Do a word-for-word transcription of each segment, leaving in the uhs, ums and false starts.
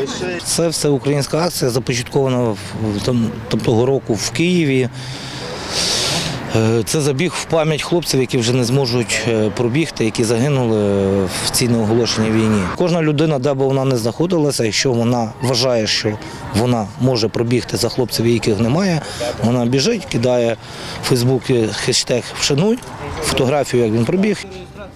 Це всеукраїнська акція, започаткована того року в Києві. Це забіг в пам'ять хлопців, які вже не зможуть пробігти, які загинули в цій неоголошеній війні. Кожна людина, де б вона не знаходилася, якщо вона вважає, що вона може пробігти за хлопців, яких немає, вона біжить, кидає в Фейсбуці хештег «Вшануй», фотографію, як він пробіг.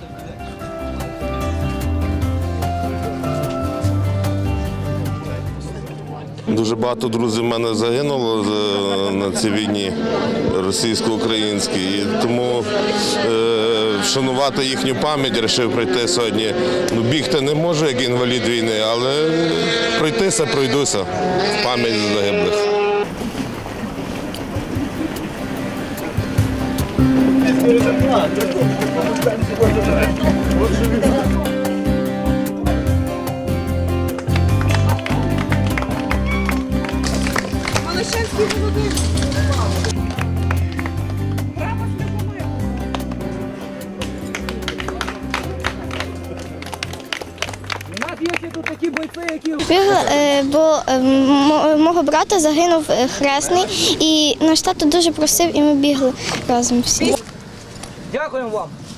Дуже багато друзів в мене загинуло на цій війні російсько-українській, і тому е, вшанувати їхню пам'ять вирішив прийти сьогодні. Ну, бігти не можу, як інвалід війни, але пройтися, пройдуся в пам'ять загиблих. Бігла, бо мого брата загинув хресний, і наш тато дуже просив, і ми бігли разом всі. Дякуємо вам.